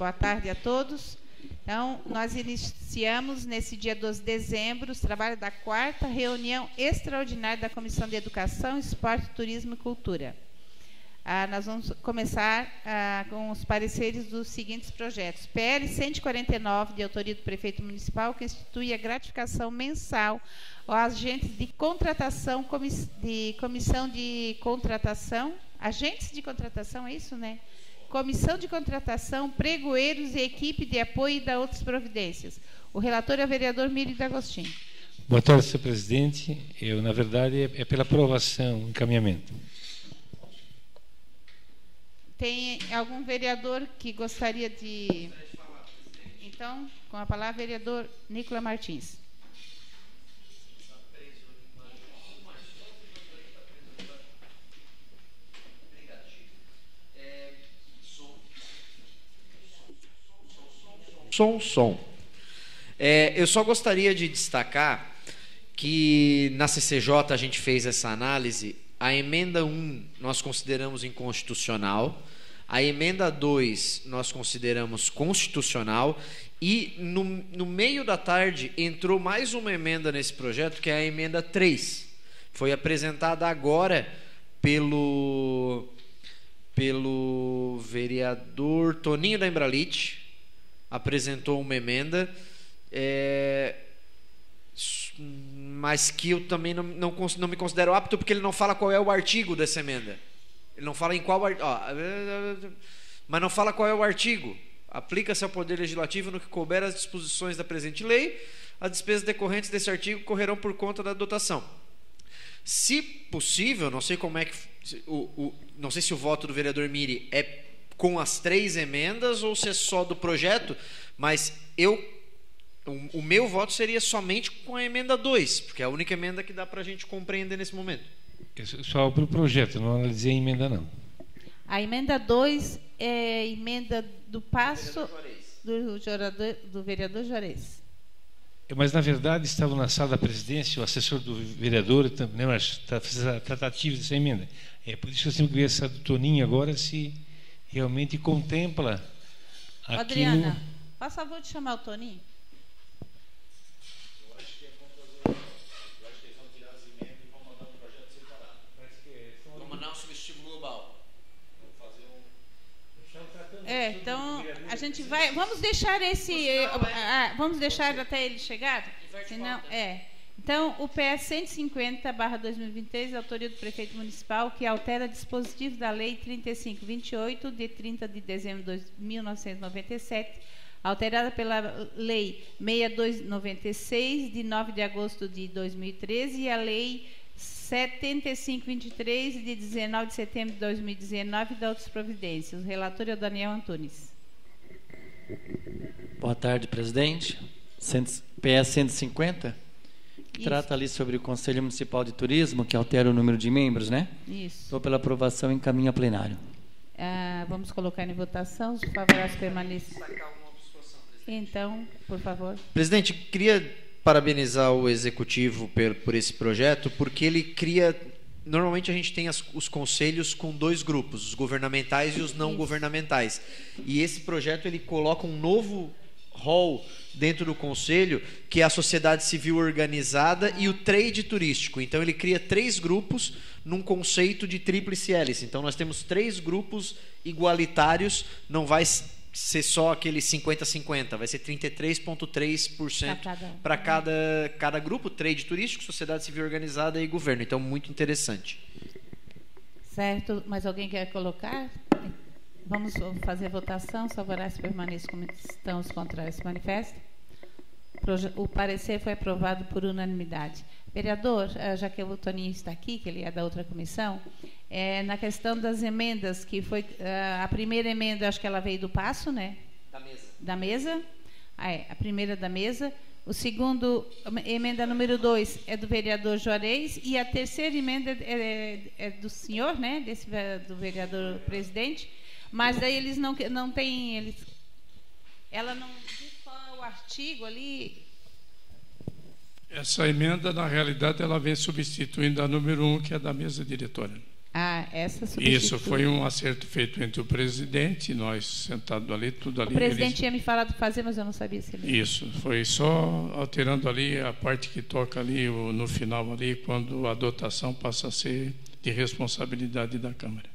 Boa tarde a todos. Então, nós iniciamos nesse dia 12 de dezembro os trabalhos da 4ª reunião extraordinária da Comissão de Educação, Esporte, Turismo e Cultura. Nós vamos começar com os pareceres dos seguintes projetos. PL 149, de autoria do Prefeito Municipal, que institui a gratificação mensal aos agentes de contratação, comissão de contratação, agentes de contratação, é isso, né? Comissão de contratação, pregoeiros e equipe de apoio e da outras providências. O relator é o vereador Mírio D'Agostinho. Boa tarde, senhor presidente. Eu, na verdade, é pela aprovação, encaminhamento. Tem algum vereador que gostaria de... Então, com a palavra, vereador Nicolas Martins. Som. Eu só gostaria de destacar que na CCJ a gente fez essa análise. A emenda 1 nós consideramos inconstitucional, a emenda 2 nós consideramos constitucional e no meio da tarde entrou mais uma emenda nesse projeto, que é a emenda 3. Foi apresentada agora pelo vereador Toninho da Embralite. Apresentou uma emenda, mas que eu também não me considero apto, porque ele não fala qual é o artigo dessa emenda. Ele não fala em qual mas não fala qual é o artigo. Aplica-se ao Poder Legislativo no que couber as disposições da presente lei. As despesas decorrentes desse artigo correrão por conta da dotação. Se possível, não sei como é que não sei se o voto do vereador Miri é com as 3 emendas ou se é só do projeto, mas o meu voto seria somente com a emenda 2, porque é a única emenda que dá para a gente compreender nesse momento. Só para o projeto, não analisei a emenda, não. A emenda 2 é a emenda do passo do vereador Juarez. Mas, na verdade, estava na sala da presidência o assessor do vereador, né, mas fez a tratativa dessa emenda. É por isso que eu sempre queria saber do Toninho agora se realmente contempla aquilo... Adriana, faça favor de chamar o Toninho. Eu acho que é bom fazer... Eu acho que eles vão tirar as emendas e vão mandar um projeto separado. Vamos mandar um substitutivo global. Vamos fazer então, a gente vai... Vamos deixar vamos deixar até ele chegar? Senão, Então, o PS 150/2023, autoria do Prefeito Municipal, que altera dispositivo da Lei 3528, de 30 de dezembro de 1997, alterada pela Lei 6296, de 9 de agosto de 2013, e a Lei 7523, de 19 de setembro de 2019, e da outras providências. O relator é o Daniel Antunes. Boa tarde, presidente. PS 150, que trata ali sobre o Conselho Municipal de Turismo, que altera o número de membros, né? Isso. Estou pela aprovação e encaminho a plenário. Vamos colocar em votação. Os favoráveis permaneçam. Então, por favor. Presidente, queria parabenizar o Executivo por esse projeto, porque ele cria... Normalmente a gente tem os conselhos com 2 grupos, os governamentais e os não governamentais. E esse projeto ele coloca um novo rol dentro do conselho, que é a sociedade civil organizada e o trade turístico. Então ele cria 3 grupos num conceito de tríplice hélice. Então nós temos 3 grupos igualitários, não vai ser só aquele 50-50, vai ser 33,3% para cada grupo, trade turístico, sociedade civil organizada e governo. Então, muito interessante. Certo. Mais alguém quer colocar? Vamos fazer votação. Os favoráveis permaneçam como estão, os contrários se manifestam. O parecer foi aprovado por unanimidade. Vereador, já que o Toninho está aqui, que ele é da outra comissão, na questão das emendas, que foi a primeira emenda, acho que ela veio do passo, né? Da mesa. A primeira da mesa. O segundo, emenda número 2, é do vereador Juarez, e a terceira emenda é do senhor, né? Do vereador presidente, mas daí eles não têm... Ela não diz qual é o artigo ali... Essa emenda, na realidade, ela vem substituindo a número 1, que é da mesa diretora. Ah, essa substitui. Isso foi um acerto feito entre o presidente, nós sentados ali, tudo ali. O presidente tinha me falado de fazer, mas eu não sabia se ele... Isso, foi só alterando ali a parte que toca ali no final ali, quando a dotação passa a ser de responsabilidade da Câmara.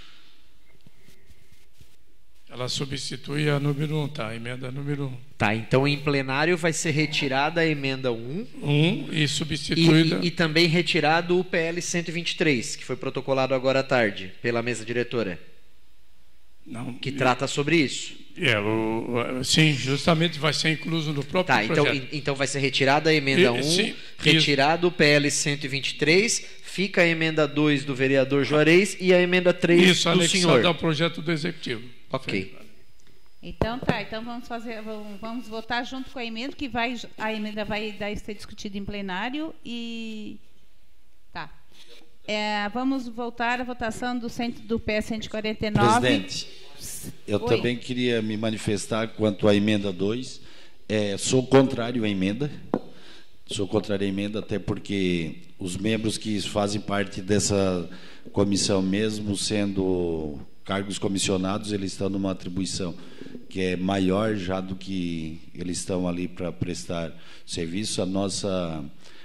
Ela substitui a número 1, tá? A emenda número 1. Tá, então em plenário vai ser retirada a emenda 1. E substituída... E também retirado o PL 123, que foi protocolado agora à tarde, pela mesa diretora. Não, Que trata sobre isso. Sim, justamente vai ser incluso no próprio Tá, projeto. então vai ser retirada a emenda 1, Sim, retirado o PL 123, fica a emenda 2 do vereador Juarez e a emenda 3 Isso, do anexado senhor. ao projeto do Executivo. Ok. Então tá, então vamos votar junto com a emenda, que a emenda vai ser discutida em plenário e... Tá. Vamos voltar à votação do PS 149. Presidente, eu Oi. também queria me manifestar quanto à emenda 2. Sou contrário à emenda. Sou contrário à emenda, até porque os membros que fazem parte dessa comissão, mesmo sendo cargos comissionados, eles estão numa atribuição que é maior já do que eles estão ali para prestar serviço. A nossa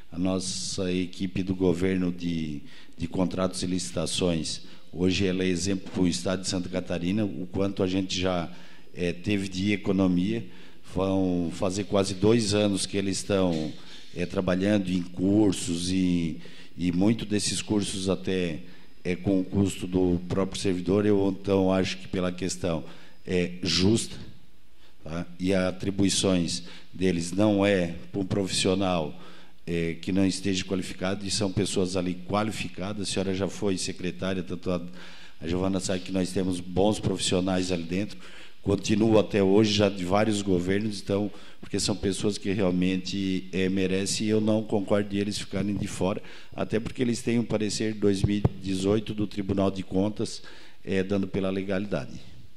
equipe do governo de contratos e licitações, hoje ela é exemplo para o Estado de Santa Catarina, o quanto a gente já teve de economia. Vão fazer quase 2 anos que eles estão trabalhando em cursos e muito desses cursos até com o custo do próprio servidor. Eu então acho que pela questão justa, tá? E as atribuições deles não para um profissional que não esteja qualificado, e são pessoas ali qualificadas. A senhora já foi secretária, tanto a Giovana sabe que nós temos bons profissionais ali dentro, continuo até hoje, já de vários governos, então, porque são pessoas que realmente merecem, e eu não concordo de eles ficarem de fora, até porque eles têm um parecer de 2018 do Tribunal de Contas, dando pela legalidade.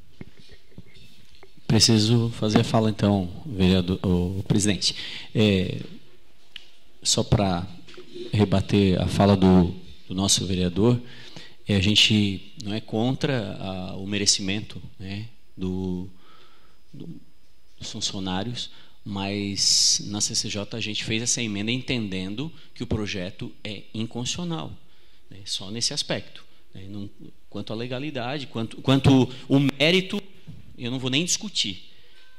Preciso fazer a fala, então, vereador, o presidente. Só para rebater a fala do nosso vereador, a gente não é contra o merecimento, né, dos funcionários, mas na CCJ a gente fez essa emenda entendendo que o projeto é inconstitucional, né, só nesse aspecto. Né, quanto à legalidade, quanto o mérito, eu não vou nem discutir.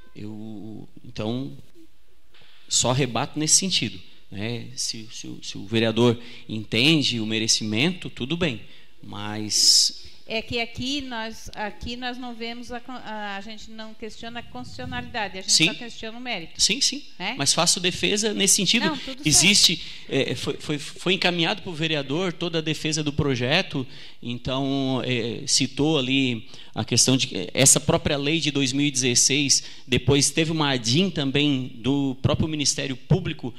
Então, só rebato nesse sentido. Né? Se o vereador entende o merecimento, tudo bem, mas... É que aqui nós não vemos, a gente não questiona a constitucionalidade, a gente sim, só questiona o mérito. Sim, mas faço defesa nesse sentido. Não, tudo existe, foi encaminhado para o vereador toda a defesa do projeto, então citou ali a questão de essa própria lei de 2016, depois teve uma ADIM também do próprio Ministério Público,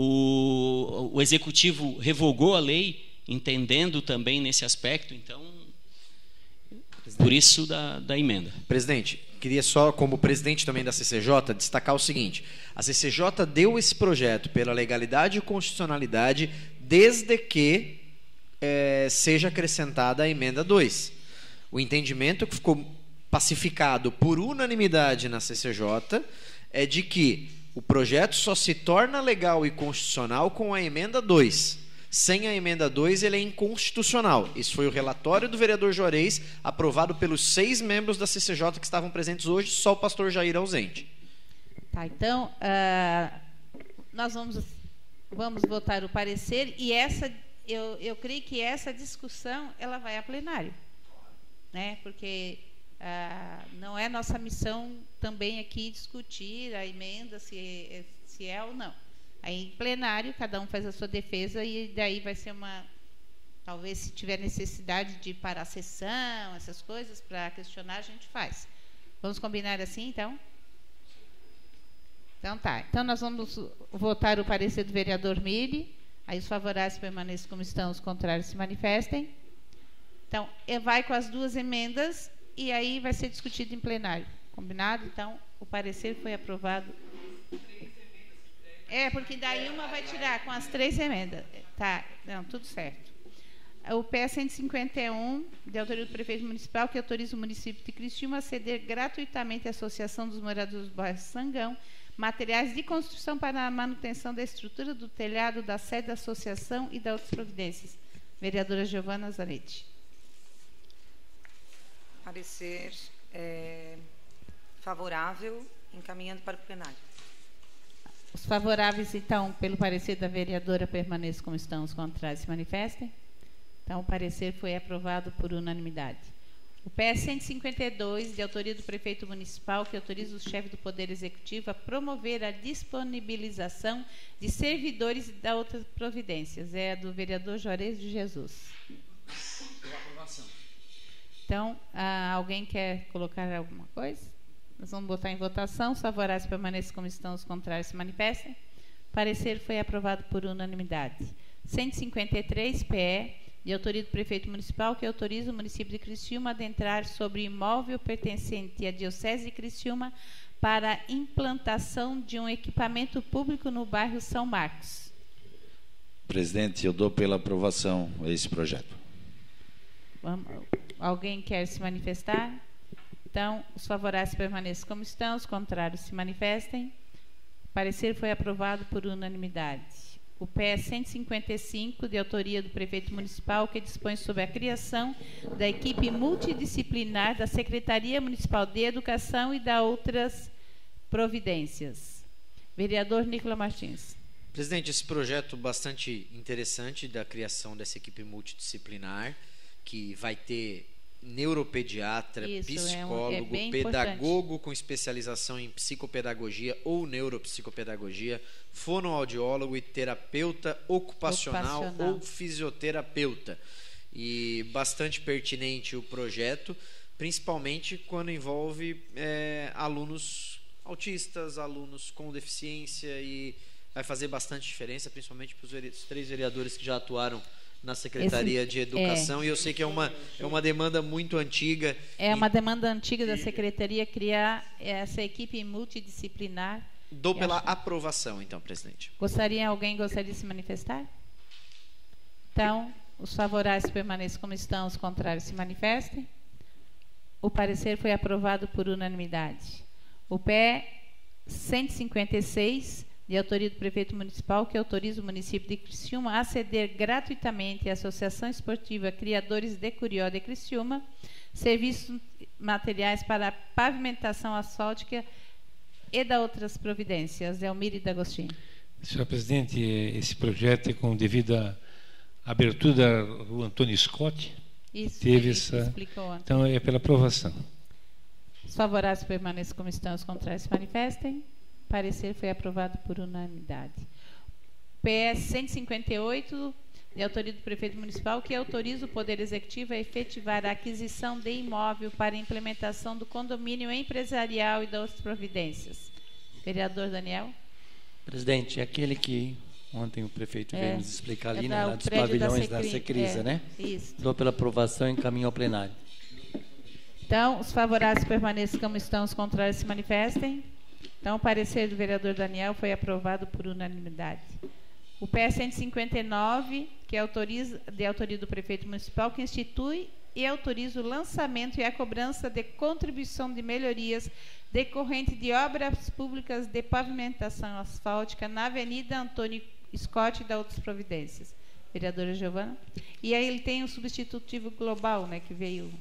o Executivo revogou a lei, entendendo também nesse aspecto, então... Por isso da emenda. Presidente, queria só, como presidente também da CCJ, destacar o seguinte: a CCJ deu esse projeto pela legalidade e constitucionalidade desde que seja acrescentada a emenda 2. O entendimento que ficou pacificado por unanimidade na CCJ é de que o projeto só se torna legal e constitucional com a emenda 2. Sem a emenda 2, ele é inconstitucional. Isso foi o relatório do vereador Juarez, aprovado pelos 6 membros da CCJ que estavam presentes hoje, só o pastor Jair ausente. Tá, então, nós vamos votar o parecer, e eu creio que essa discussão ela vai a plenário, né? Porque não é nossa missão também aqui discutir a emenda, se é ou não. Aí, em plenário, cada um faz a sua defesa, e daí vai ser talvez, se tiver necessidade de parar a sessão, essas coisas, para questionar, a gente faz. Vamos combinar assim, então? Então, tá. Então, nós vamos votar o parecer do vereador Mille. Aí, os favoráveis permaneçam como estão, os contrários se manifestem. Então, vai com as 2 emendas, e aí vai ser discutido em plenário. Combinado? Então, o parecer foi aprovado. Porque daí uma vai tirar com as 3 emendas. Tá, não, tudo certo. o PS 151, de autoria do prefeito municipal, que autoriza o município de Criciúma a ceder gratuitamente à Associação dos Moradores do Bairro Sangão materiais de construção para a manutenção da estrutura do telhado da sede da associação e das outras providências. Vereadora Giovana Zanetti. Parecer favorável, encaminhando para o plenário. Os favoráveis, então, pelo parecer da vereadora, permaneçam como estão, os contrários se manifestem. Então, o parecer foi aprovado por unanimidade. O PS 152, de autoria do prefeito municipal, que autoriza o chefe do Poder Executivo a promover a disponibilização de servidores e da outras providências. É do vereador Juarez de Jesus. Pela aprovação. Então, alguém quer colocar alguma coisa? Nós vamos botar em votação. Os favoráveis permaneçam como estão, os contrários se manifestem. O parecer foi aprovado por unanimidade. 153, PE, de autoria do prefeito municipal, que autoriza o município de Criciúma a adentrar sobre imóvel pertencente à Diocese de Criciúma para a implantação de um equipamento público no bairro São Marcos. Presidente, eu dou pela aprovação a esse projeto. Alguém quer se manifestar? Então, os favoráveis permaneçam como estão, os contrários se manifestem. O parecer foi aprovado por unanimidade. O PS 155, de autoria do prefeito municipal, que dispõe sobre a criação da equipe multidisciplinar da Secretaria Municipal de Educação e da outras providências. Vereador Nicolas Martins. Presidente, esse projeto bastante interessante da criação dessa equipe multidisciplinar, que vai ter neuropediatra, psicólogo, pedagogo com especialização em psicopedagogia ou neuropsicopedagogia, fonoaudiólogo e terapeuta ocupacional ou fisioterapeuta. E bastante pertinente o projeto, principalmente quando envolve alunos autistas, alunos com deficiência, e vai fazer bastante diferença, principalmente para os 3 vereadores que já atuaram na Secretaria de Educação, e eu sei que é uma demanda muito antiga. É uma demanda antiga da Secretaria criar essa equipe multidisciplinar. Dou pela aprovação, então, presidente. Alguém gostaria de se manifestar? Então, os favoráveis permaneçam como estão, os contrários se manifestem. O parecer foi aprovado por unanimidade. O PE 156, de autoria do prefeito municipal, que autoriza o município de Criciúma a ceder gratuitamente à Associação Esportiva Criadores de Curió de Criciúma serviços materiais para pavimentação asfáltica e da outras providências. Elmire D'Agostino. Senhor presidente, esse projeto é com devida abertura da rua Antônio Scott. Isso, teve explicou antes. Então, é pela aprovação. Os favoráveis permaneçam como estão, os contrários se manifestem. O parecer foi aprovado por unanimidade. PS 158, de autoria do prefeito municipal, que autoriza o Poder Executivo a efetivar a aquisição de imóvel para implementação do condomínio empresarial e das outras providências. Vereador Daniel. Presidente, é aquele que ontem o prefeito veio nos explicar ali, né, dos prédio pavilhões da Secrisa, né? Isso. Dou pela aprovação e encaminho ao plenário. Então, os favoráveis permaneçam como estão, os contrários se manifestem. Então, o parecer do vereador Daniel foi aprovado por unanimidade. O PS 159, que de autoria do prefeito municipal, que institui e autoriza o lançamento e a cobrança de contribuição de melhorias decorrente de obras públicas de pavimentação asfáltica na Avenida Antônio Scott e da outras providências. Vereadora Giovana. E aí ele tem um substitutivo global, né, que veio...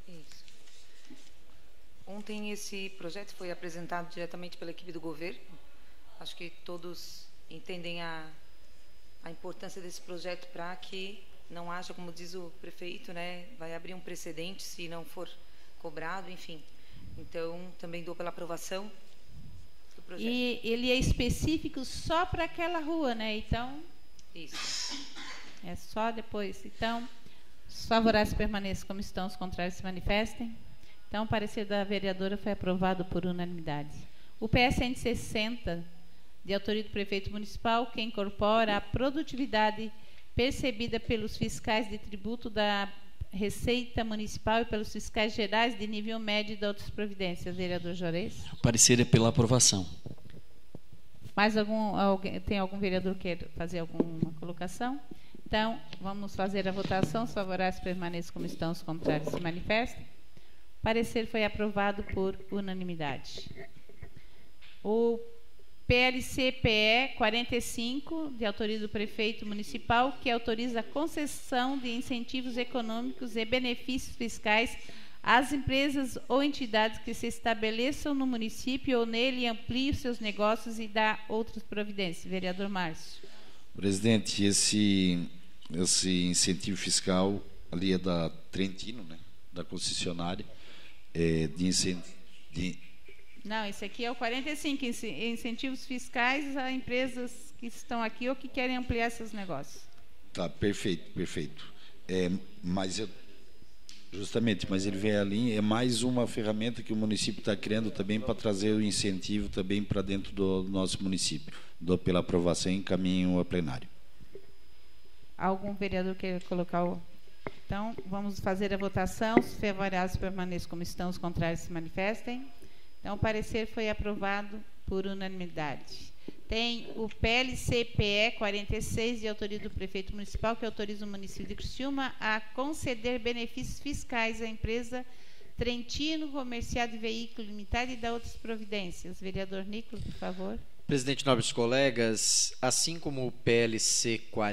Ontem esse projeto foi apresentado diretamente pela equipe do governo. Acho que todos entendem a importância desse projeto para que não haja, como diz o prefeito, né, vai abrir um precedente se não for cobrado, enfim. Então, também dou pela aprovação do projeto. E ele é específico só para aquela rua, né? Então, isso. É só depois. Então, os favoráveis permaneçam como estão, os contrários se manifestem. Então, o parecer da vereadora foi aprovado por unanimidade. O PS 160, de autoria do prefeito municipal, que incorpora a produtividade percebida pelos fiscais de tributo da Receita Municipal e pelos fiscais gerais de nível médio e de outras providências. Vereador Juarez. O parecer é pela aprovação. Tem algum vereador que quer fazer alguma colocação? Então, vamos fazer a votação. Os favoráveis permaneçam como estão, os contrários se manifestem. O parecer foi aprovado por unanimidade. O PLC-PE 45, de autoria do prefeito municipal, que autoriza a concessão de incentivos econômicos e benefícios fiscais às empresas ou entidades que se estabeleçam no município ou nele e ampliem os seus negócios e dá outras providências. Vereador Márcio. Presidente, esse incentivo fiscal ali é da Trentino, né? Da concessionária, Não, esse aqui é o 45, incentivos fiscais a empresas que estão aqui ou que querem ampliar seus negócios. Tá, perfeito. Mas ele vem ali, é mais uma ferramenta que o município está criando também para trazer o incentivo também para dentro do nosso município. Dou pela aprovação e encaminho a plenário. Algum vereador quer colocar o... Então, vamos fazer a votação. Os favoráveis permaneçam como estão, os contrários se manifestem. Então, o parecer foi aprovado por unanimidade. Tem o PLC-PE 46, de autoria do prefeito municipal, que autoriza o município de Criciúma a conceder benefícios fiscais à empresa Trentino Comercial de Veículo Limitado e dá outras providências. Vereador Nicolas, por favor. Presidente, nobres colegas, assim como o PLC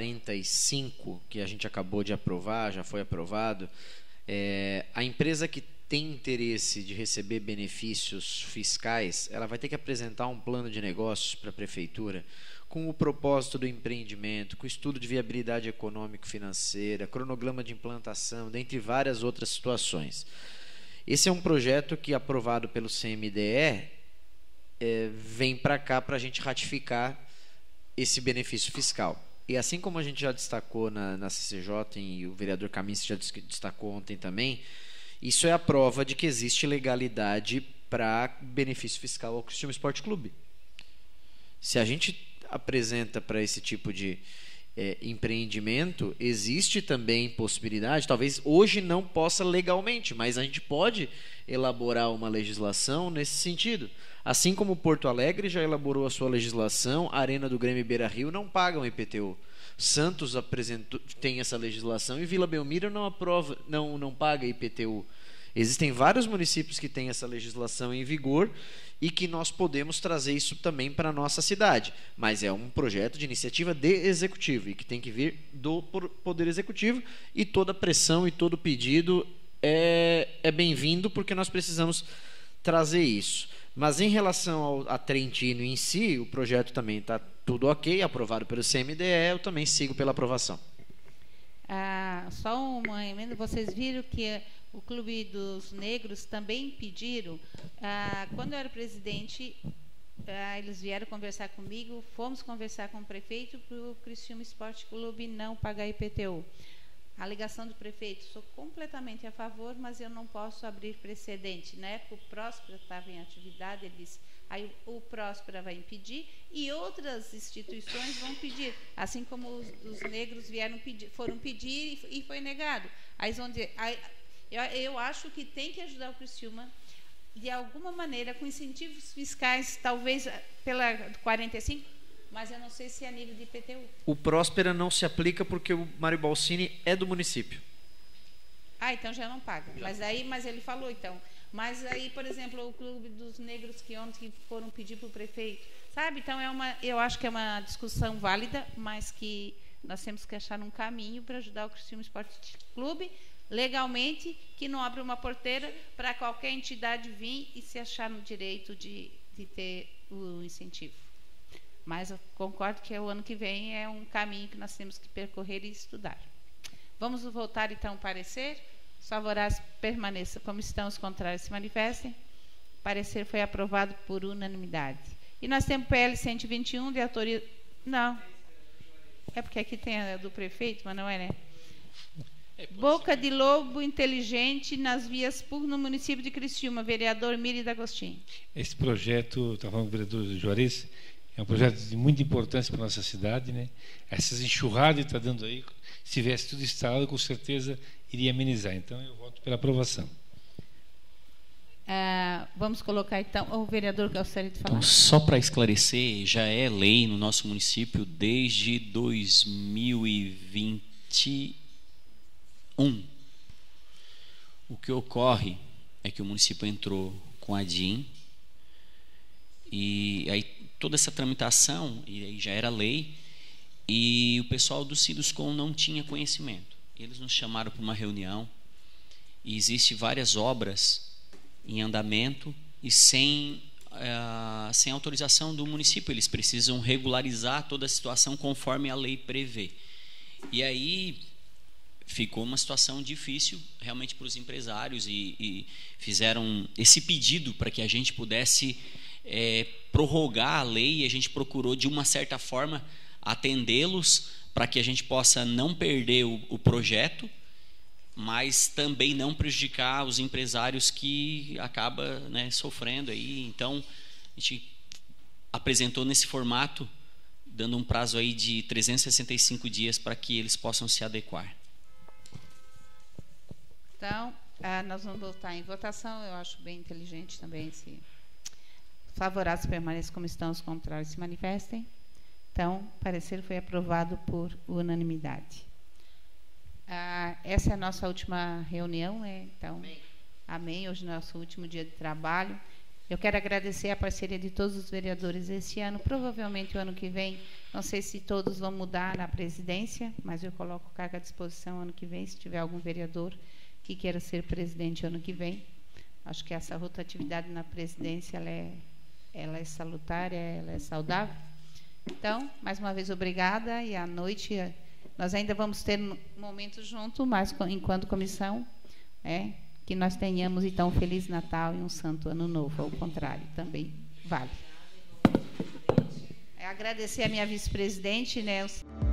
45, que a gente acabou de aprovar, já foi aprovado, a empresa que tem interesse de receber benefícios fiscais, ela vai ter que apresentar um plano de negócios para a prefeitura com o propósito do empreendimento, com estudo de viabilidade econômico-financeira, cronograma de implantação, dentre várias outras situações. Esse é um projeto que, aprovado pelo CMDE, vem para cá para a gente ratificar esse benefício fiscal. E assim como a gente já destacou na CCJ, e o vereador Caminski já destacou ontem também, isso é a prova de que existe legalidade para benefício fiscal ao Criciúma Esporte Clube. Se a gente apresenta para esse tipo de empreendimento, existe também possibilidade, talvez hoje não possa legalmente, mas a gente pode elaborar uma legislação nesse sentido. Assim como Porto Alegre já elaborou a sua legislação, a Arena do Grêmio e Beira-Rio não pagam IPTU. Santos tem essa legislação e Vila Belmiro não paga IPTU. Existem vários municípios que têm essa legislação em vigor e que nós podemos trazer isso também para a nossa cidade. Mas é um projeto de iniciativa de executivo e que tem que vir do Poder Executivo, e toda pressão e todo pedido é bem-vindo, porque nós precisamos trazer isso. Mas em relação a Trentino em si, o projeto também está tudo ok, aprovado pelo CMDE, eu também sigo pela aprovação. Só uma emenda, vocês viram que o Clube dos Negros também pediram, quando eu era presidente, eles vieram conversar comigo, fomos conversar com o prefeito para o Criciúma Esporte Clube não pagar IPTU. A alegação do prefeito, sou completamente a favor, mas eu não posso abrir precedente. Na época, o Próspera estava em atividade, ele disse, aí o Próspera vai impedir e outras instituições vão pedir, assim como os negros foram pedir e foi negado. Eu acho que tem que ajudar o Criciúma, de alguma maneira, com incentivos fiscais, talvez pela 45, mas eu não sei se é a nível de IPTU. O Próspera não se aplica porque o Mário Balsini é do município. Então já não paga. Mas ele falou, então. Mas aí, por exemplo, o Clube dos Negros que ontem foram pedir para o prefeito, sabe? Então eu acho que é uma discussão válida, mas que nós temos que achar um caminho para ajudar o Criciúma Esporte Clube legalmente, que não abra uma porteira para qualquer entidade vir e se achar no direito de ter o incentivo. Mas eu concordo que o ano que vem é um caminho que nós temos que percorrer e estudar. Vamos votar, então, o parecer. Os favoráveis permaneçam como estão, os contrários se manifestem. O parecer foi aprovado por unanimidade. E nós temos o PL 121, de autoria... Não. É porque aqui tem a do prefeito, mas não é, né? Boca de lobo inteligente nas vias públicas no município de Criciúma. Vereador Miri D'Agostinho. Esse projeto, estava falando com o vereador Juarez, é um projeto de muita importância para a nossa cidade, né? Essas enxurradas que está dando aí, se tivesse tudo instalado, com certeza iria amenizar. Então, eu voto pela aprovação. Vamos colocar, então, o vereador gostaria de falar. Então, só para esclarecer, já é lei no nosso município desde 2021. O que ocorre é que o município entrou com a DIN, e aí toda essa tramitação, e aí já era lei, e o pessoal do Ciduscom não tinha conhecimento. Eles nos chamaram para uma reunião, e existem várias obras em andamento e sem autorização do município. Eles precisam regularizar toda a situação conforme a lei prevê. E aí ficou uma situação difícil realmente para os empresários, e fizeram esse pedido para que a gente pudesse prorrogar a lei, e a gente procurou de uma certa forma atendê-los para que a gente possa não perder o projeto, mas também não prejudicar os empresários que acabam, né, sofrendo aí. Então a gente apresentou nesse formato, dando um prazo aí de 365 dias para que eles possam se adequar. Então, nós vamos voltar em votação. Eu acho bem inteligente também se favoráveis permaneçam como estão, os contrários se manifestem. Então, o parecer foi aprovado por unanimidade. Essa é a nossa última reunião, né? Então, amém. Hoje é o nosso último dia de trabalho. Eu quero agradecer a parceria de todos os vereadores esse ano. Provavelmente o ano que vem, não sei se todos vão mudar na presidência, mas eu coloco carga à disposição ano que vem, se tiver algum vereador que queira ser presidente ano que vem. Acho que essa rotatividade na presidência ela é salutar, ela é saudável. Então, mais uma vez, obrigada. E à noite nós ainda vamos ter momentos juntos, mas enquanto comissão, que nós tenhamos, então, um Feliz Natal e um Santo Ano Novo. Ao contrário, também vale. Agradecer a minha vice-presidente, né?